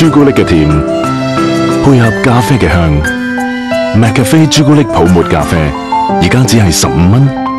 朱古力嘅甜，配合咖啡嘅香。McCafe 朱古力泡沫咖啡，而家只係15蚊。